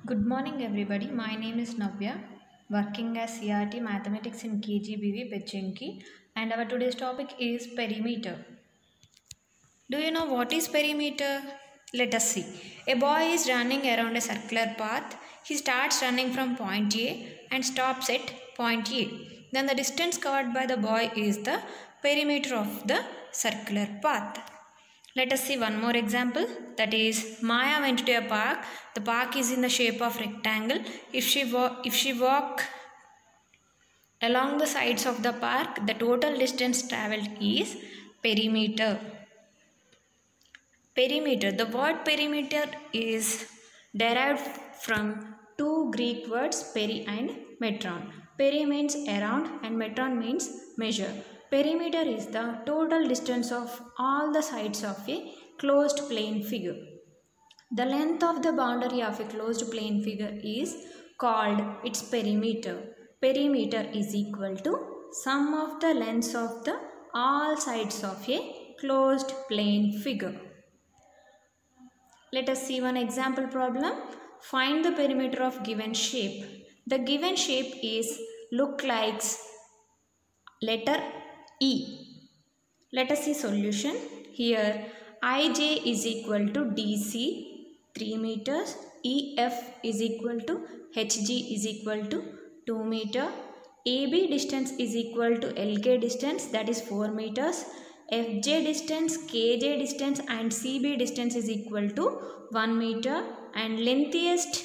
Good morning, everybody. My name is Navya, working as CRT Mathematics in KGBV Bechenki, and our today's topic is perimeter. Do you know what is perimeter? Let us see. A boy is running around a circular path. He starts running from point A and stops at point A. Then the distance covered by the boy is the perimeter of the circular path. Let us see one more example, that is Maya went to a park. The park is in the shape of rectangle. If she walk along the sides of the park, the total distance travelled is perimeter. Perimeter. The word perimeter is derived from two Greek words peri and metron. Peri means around and metron means measure. Perimeter is the total distance of all the sides of a closed plane figure. The length of the boundary of a closed plane figure is called its perimeter. Perimeter is equal to sum of the lengths of the all sides of a closed plane figure. Let us see one example problem. Find the perimeter of given shape. The given shape is look like letter E. Let us see solution. Here IJ is equal to DC 3 meters, EF is equal to HG is equal to 2 meter, AB distance is equal to LK distance, that is 4 meters, FJ distance, KJ distance and CB distance is equal to 1 meter, and lengthiest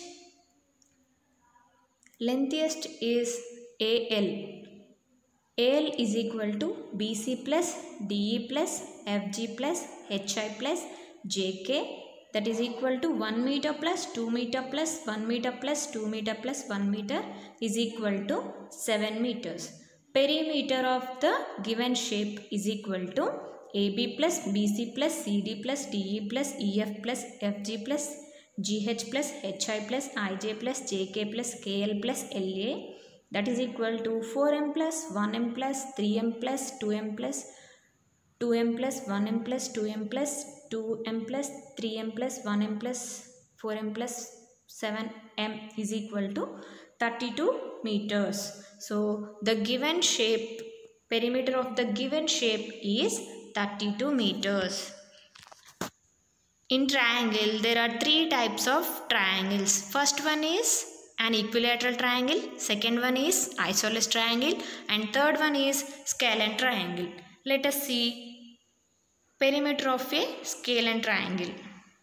is AL. AL is equal to BC plus DE plus FG plus HI plus JK, that is equal to 1 meter plus 2 meter plus 1 meter plus 2 meter plus 1 meter is equal to 7 meters. Perimeter of the given shape is equal to AB plus BC plus CD plus DE plus EF plus FG plus GH plus HI plus IJ plus JK plus KL plus LA, that is equal to 4m plus 1m plus 3m plus 2m plus 2m plus 1m plus 2m plus 2m plus 3m plus 1m plus 4m plus 7m is equal to 32 meters. So the given shape, perimeter of the given shape is 32 meters. In triangle, there are three types of triangles. First one is an equilateral triangle, second one is isosceles triangle, and third one is scalene triangle. Let us see perimeter of a scalene triangle.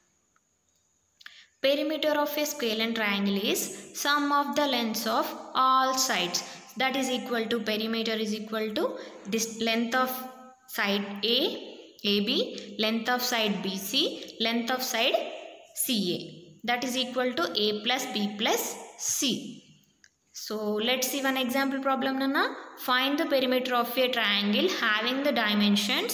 Perimeter of a scalene triangle is sum of the lengths of all sides, that is equal to perimeter is equal to this length of side A, AB, length of side BC, length of side CA, that is equal to A plus B plus C. So let's see one example problem, Nana. Find the perimeter of a triangle having the dimensions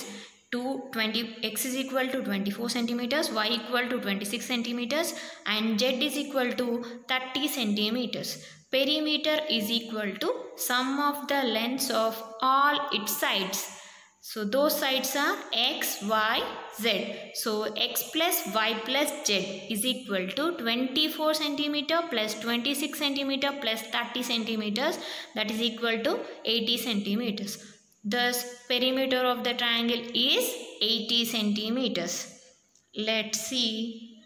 x is equal to 24 centimeters, y equal to 26 centimeters and z is equal to 30 centimeters. Perimeter is equal to sum of the lengths of all its sides. So those sides are x, y, z. So x plus y plus z is equal to 24 centimeter plus 26 centimeter plus 30 centimeters, that is equal to 80 centimeters. Thus perimeter of the triangle is 80 centimeters. Let's see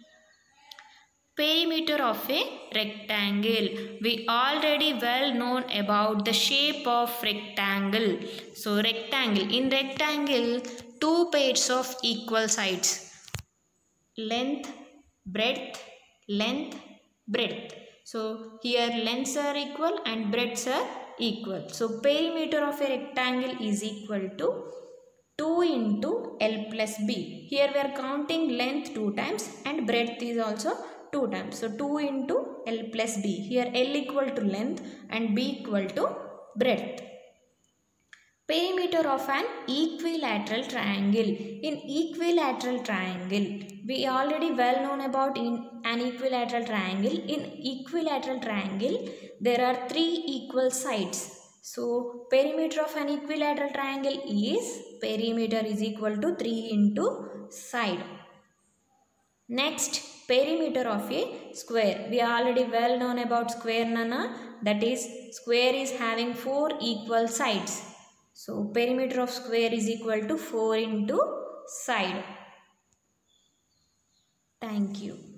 perimeter of a rectangle. We already well known about the shape of rectangle. So rectangle, in rectangle two pairs of equal sides, length, breadth, length, breadth. So here lengths are equal and breadths are equal. So perimeter of a rectangle is equal to 2 into L plus B. Here we are counting length 2 times and breadth is also 2 times. So 2 into L plus B. Here L equal to length and B equal to breadth. Perimeter of an equilateral triangle. In equilateral triangle, we already well known about in an equilateral triangle. In equilateral triangle, there are 3 equal sides. So perimeter of an equilateral triangle is perimeter is equal to 3 into side. Next, perimeter of a square. We are already well known about square, Nana. That is, square is having 4 equal sides. So perimeter of square is equal to 4 into side. Thank you.